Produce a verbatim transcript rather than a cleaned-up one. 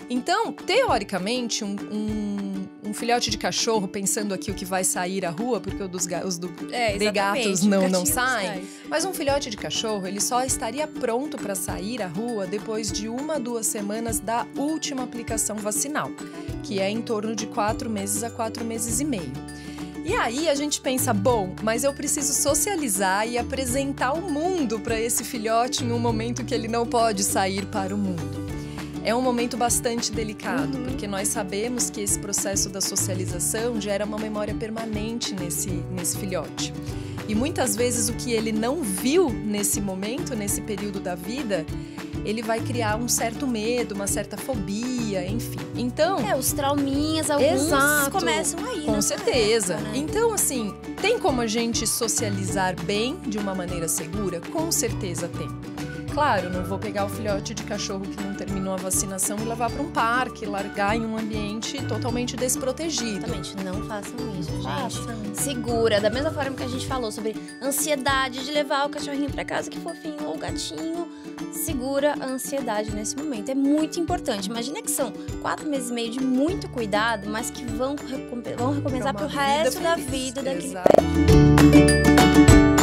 Então, teoricamente, um, um, um filhote de cachorro, pensando aqui o que vai sair à rua, porque o dos, os do, É, de gatos não, não saem, sai. mas um filhote de cachorro, ele só estaria pronto para sair à rua depois de uma, duas semanas da última aplicação vacinal, que é em torno de quatro meses a quatro meses e meio. E aí a gente pensa, bom, mas eu preciso socializar e apresentar o mundo para esse filhote em um momento que ele não pode sair para o mundo. É um momento bastante delicado, uhum. porque nós sabemos que esse processo da socialização gera uma memória permanente nesse, nesse filhote. E muitas vezes o que ele não viu nesse momento, nesse período da vida, ele vai criar um certo medo, uma certa fobia, enfim. Então, é, os trauminhas, alguns exato, começam aí. Com certeza. Época, né? Então, assim, tem como a gente socializar bem, de uma maneira segura? Com certeza tem. Claro, não vou pegar o filhote de cachorro que não terminou a vacinação e levar para um parque, largar em um ambiente totalmente desprotegido. Exatamente, não façam isso, gente. Façam. Segura, da mesma forma que a gente falou sobre ansiedade de levar o cachorrinho para casa, que fofinho, ou o gatinho, segura a ansiedade nesse momento. É muito importante. Imagina que são quatro meses e meio de muito cuidado, mas que vão, recomp vão recompensar pro resto da vida daquele pet.